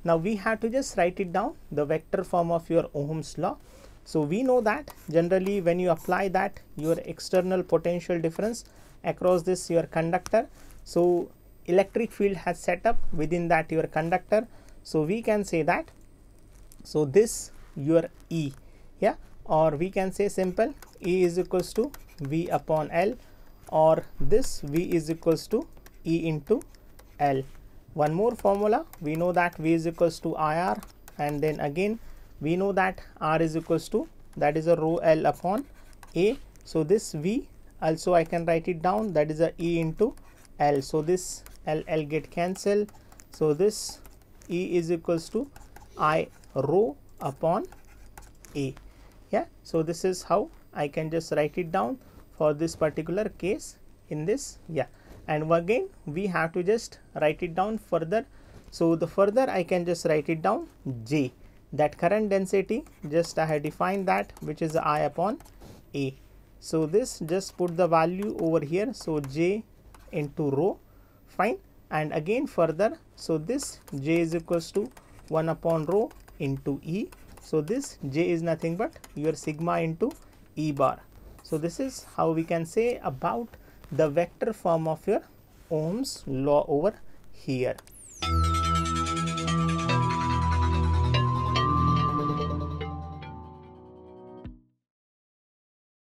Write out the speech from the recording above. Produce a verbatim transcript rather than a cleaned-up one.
Now we have to just write it down, the vector form of your Ohm's law. So we know that generally when you apply that, your external potential difference across this your conductor, so electric field has set up within that your conductor. So we can say that, so this your E, yeah, or we can say simple E is equals to V upon L, or this V is equals to E into L. One more formula, we know that V is equals to I R, and then again we know that R is equals to, that is a rho L upon A. So this V also I can write it down, that is a E into L. So this L L get cancel. So this E is equals to I rho upon A. Yeah, so this is how I can just write it down for this particular case in this. Yeah, and again we have to just write it down further. So the further I can just write it down, J, that current density, just I have defined that, which is I upon A. So this just put the value over here, so J into rho, fine. And again further, so this J is equals to one upon rho into E. So this J is nothing but your sigma into E bar. So this is how we can say about the vector form of your Ohm's law over here.